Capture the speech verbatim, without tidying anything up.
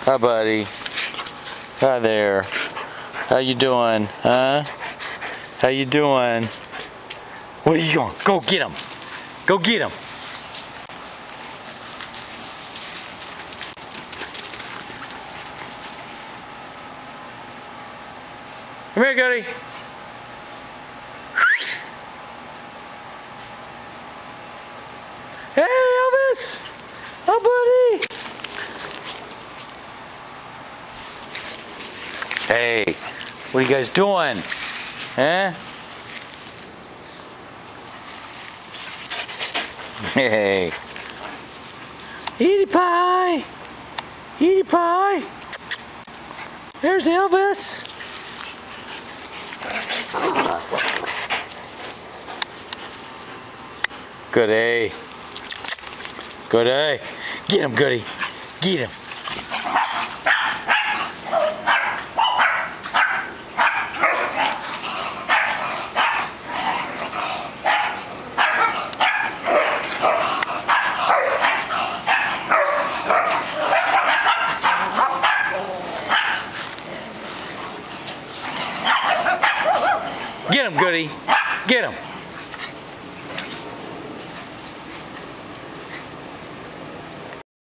Hi, buddy. Hi there. How you doing, huh? How you doing? What are you doing? Go get him. Go get him. Come here, Goody. Hey, Elvis. Oh, buddy. Hey, what are you guys doing? Huh? Hey. Edie Pie. Edie Pie. There's Elvis. Goody. Goody. Get him, Goody. Get him. Get him, Goody. Get him.